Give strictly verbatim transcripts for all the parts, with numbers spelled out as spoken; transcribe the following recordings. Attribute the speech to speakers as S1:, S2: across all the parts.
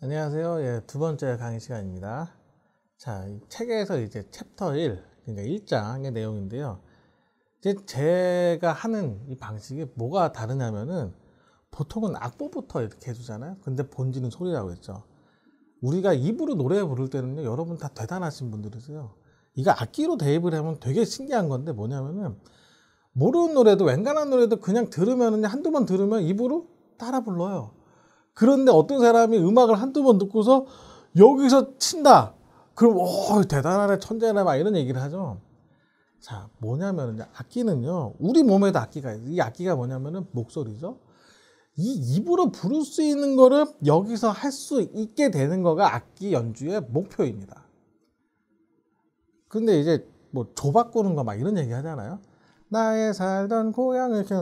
S1: 안녕하세요. 예, 두 번째 강의 시간입니다. 자, 이 책에서 이제 챕터 일, 그러니까 일 장의 내용인데요. 이제 제가 하는 이 방식이 뭐가 다르냐면은 보통은 악보부터 이렇게 해주잖아요. 근데 본질은 소리라고 했죠. 우리가 입으로 노래 부를 때는요, 여러분 다 대단하신 분들이세요. 이거 악기로 대입을 하면 되게 신기한 건데 뭐냐면은 모르는 노래도 웬간한 노래도 그냥 들으면은 한두 번 들으면 입으로 따라 불러요. 그런데 어떤 사람이 음악을 한두 번 듣고서 여기서 친다. 그럼 오 대단하네 천재네 막 이런 얘기를 하죠. 자 뭐냐면은 악기는요 우리 몸에도 악기가 있어요. 이 악기가 뭐냐면은 목소리죠. 이 입으로 부를 수 있는 거를 여기서 할 수 있게 되는 거가 악기 연주의 목표입니다. 근데 이제 뭐 조 바꾸는 거 막 이런 얘기 하잖아요. 나의 살던 고향을 이렇게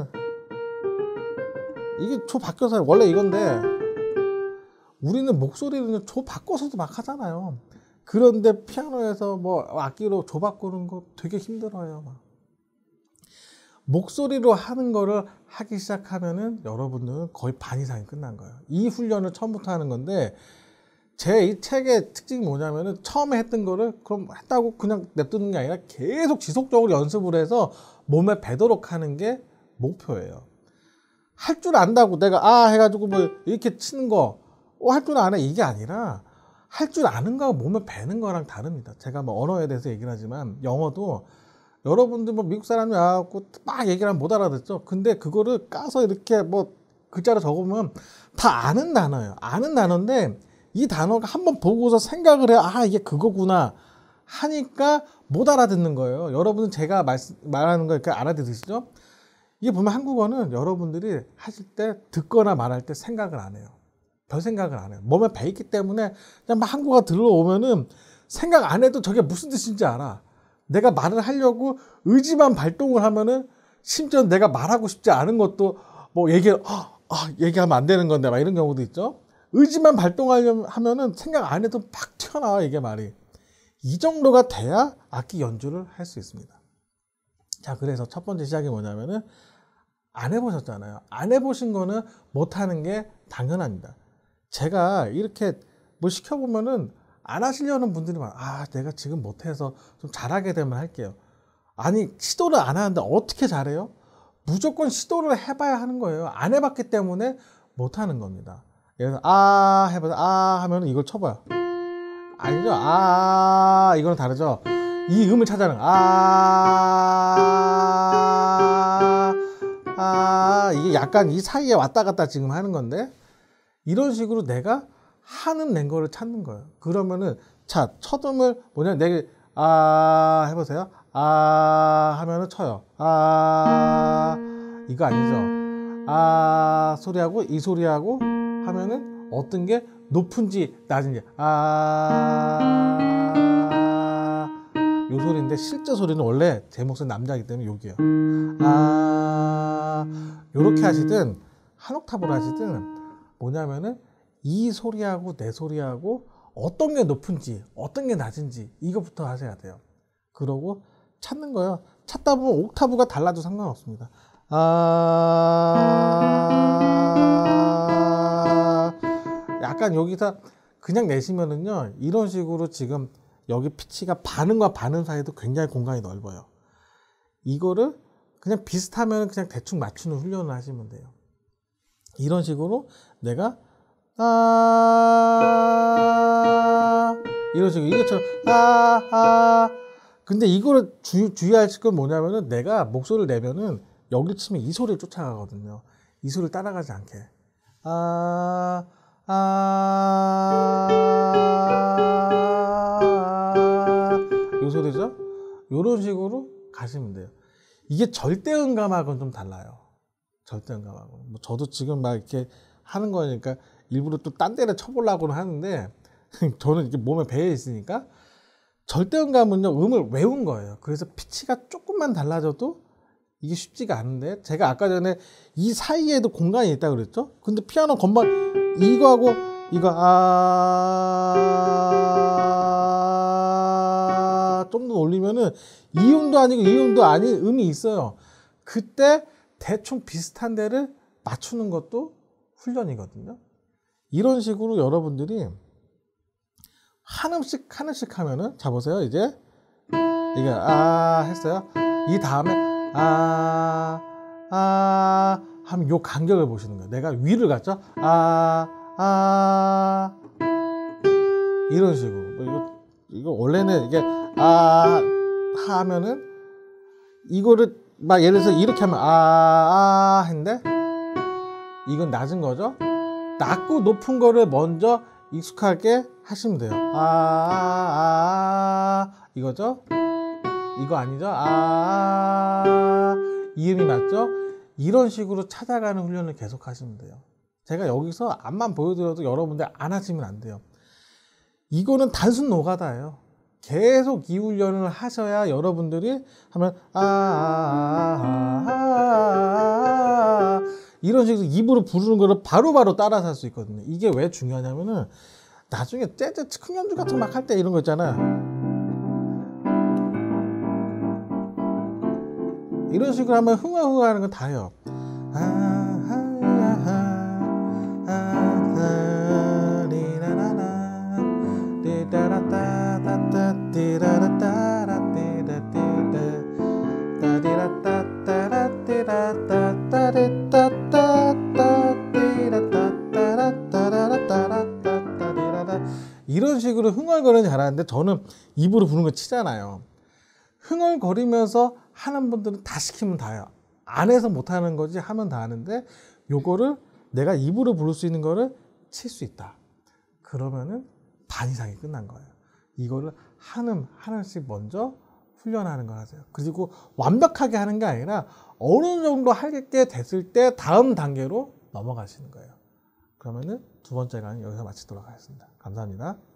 S1: 이게 조 바뀌어서 원래 이건데 우리는 목소리는 조 바꿔서도 막 하잖아요. 그런데 피아노에서 뭐 악기로 조 바꾸는 거 되게 힘들어요. 막. 목소리로 하는 거를 하기 시작하면은 여러분들은 거의 반 이상이 끝난 거예요. 이 훈련을 처음부터 하는 건데 제 이 책의 특징이 뭐냐면은 처음에 했던 거를 그럼 했다고 그냥 냅두는 게 아니라 계속 지속적으로 연습을 해서 몸에 배도록 하는 게 목표예요. 할 줄 안다고 내가 아 해가지고 뭐 이렇게 치는 거 어, 할 줄 아네 이게 아니라 할 줄 아는 거하고 몸에 배는 거랑 다릅니다. 제가 뭐 언어에 대해서 얘기를 하지만 영어도 여러분들 뭐 미국 사람이 와갖고 막 얘기를 하면 못 알아듣죠. 근데 그거를 까서 이렇게 뭐 글자로 적으면 다 아는 단어예요. 아는 단어인데 이 단어가 한번 보고서 생각을 해 아 이게 그거구나 하니까 못 알아듣는 거예요. 여러분은 제가 말, 말하는 거 이렇게 알아들으시죠? 이게 보면 한국어는 여러분들이 하실 때 듣거나 말할 때 생각을 안 해요. 별 생각을 안 해요. 몸에 배있기 때문에 그냥 막 한국어가 들어오면은 생각 안 해도 저게 무슨 뜻인지 알아. 내가 말을 하려고 의지만 발동을 하면은 심지어 내가 말하고 싶지 않은 것도 뭐 얘기, 아, 아, 얘기하면 안 되는 건데 막 이런 경우도 있죠. 의지만 발동하려면 하면은 생각 안 해도 막 튀어나와 이게 말이. 이 정도가 돼야 악기 연주를 할 수 있습니다. 자, 그래서 첫 번째 시작이 뭐냐면은 안 해보셨잖아요. 안 해보신 거는 못하는 게 당연합니다. 제가 이렇게 뭐 시켜보면은 안 하시려는 분들이 많아요. 아, 내가 지금 못해서 좀 잘하게 되면 할게요. 아니, 시도를 안 하는데 어떻게 잘해요? 무조건 시도를 해봐야 하는 거예요. 안 해봤기 때문에 못하는 겁니다. 예를 들어서 아 해봐요. 아 하면 이걸 쳐봐요. 아니죠. 아 이거는 다르죠. 이 음을 찾아는 아, 아 이게 약간 이 사이에 왔다 갔다 지금 하는 건데 이런 식으로 내가 하는 낸 거를 찾는 거예요. 그러면은 자 첫 음을 뭐냐 내가 아 해보세요. 아 하면은 쳐요. 아 이거 아니죠. 아 소리하고 이 소리하고 하면은 어떤 게 높은지 낮은지 아 요 소리인데 실제 소리는 원래 제 목소리 남자이기 때문에 여기요. 아 요렇게 하시든 한 옥타브로 하시든 뭐냐면은 이 소리하고 내 소리하고 어떤 게 높은지 어떤 게 낮은지 이것부터 하셔야 돼요. 그러고 찾는 거예요. 찾다 보면 옥타브가 달라도 상관없습니다. 아 약간 여기서 그냥 내시면은요 이런 식으로 지금 여기 피치가 반음과 반음 사이도 굉장히 공간이 넓어요. 이거를 그냥 비슷하면 그냥 대충 맞추는 훈련을 하시면 돼요. 이런 식으로 내가 아 이런 식으로 이것처럼 아 아 근데 이거를 주, 주의할 건 뭐냐면은 내가 목소리를 내면은 여기 치면 이 소리를 쫓아가거든요. 이 소리를 따라가지 않게 아 아 요 소리죠. 요런 식으로 가시면 돼요. 이게 절대음감하고는 좀 달라요. 절대음감하고. 뭐 저도 지금 막 이렇게 하는 거니까 일부러 또 딴 데를 쳐보려고는 하는데 저는 이렇게 몸에 배에 있으니까 절대음감은요 음을 외운 거예요. 그래서 피치가 조금만 달라져도 이게 쉽지가 않은데 제가 아까 전에 이 사이에도 공간이 있다고 그랬죠. 근데 피아노 건반 이거하고 이거 아 좀 더 올리면은 이 음도 아니고 이 음도 아닌 음이 있어요. 그때 대충 비슷한 데를 맞추는 것도 훈련이거든요. 이런 식으로 여러분들이 한음씩 한음씩 하면은, 자 보세요. 이제 이게 아 했어요. 이 다음에 아 아 하면 요 간격을 보시는 거예요. 내가 위를 갔죠. 아 아 이런 식으로. 이거 이거 원래는 이게 아 하면은 이거를 막 예를 들어서 이렇게 하면 아, 아 했는데 이건 낮은 거죠. 낮고 높은 거를 먼저 익숙하게 하시면 돼요. 아, 아, 아 이거죠. 이거 아니죠. 아, 이음이 맞죠. 이런 식으로 찾아가는 훈련을 계속 하시면 돼요. 제가 여기서 앞만 보여드려도 여러분들 안 하시면 안 돼요. 이거는 단순 노가다예요. 계속 이 훈련을 하셔야 여러분들이 하면 아, 아, 아, 아, 아 이런 식으로 입으로 부르는 거를 바로바로 바로 따라서 할 수 있거든요. 이게 왜 중요하냐면은 나중에 재즈 큰 연주 같은 거 막 할 때 이런 거 있잖아요. 이런 식으로 하면 흥얼흥얼 하는 건 다 해요. 이런 식으로 흥얼거리는 잘하는데 저는 입으로 부는 거 치잖아요. 흥얼거리면서 하는 분들은 다 시키면 다요. 안 해서 못하는 거지 하면 다 하는데 요거를 내가 입으로 부를 수 있는 거를 칠 수 있다. 그러면은 반 이상이 끝난 거예요. 이거를 한음 하나씩 먼저 훈련하는 걸 하세요. 그리고 완벽하게 하는 게 아니라 어느 정도 할 게 됐을 때 다음 단계로 넘어가시는 거예요. 그러면은 두 번째 강의 여기서 마치도록 하겠습니다. 감사합니다.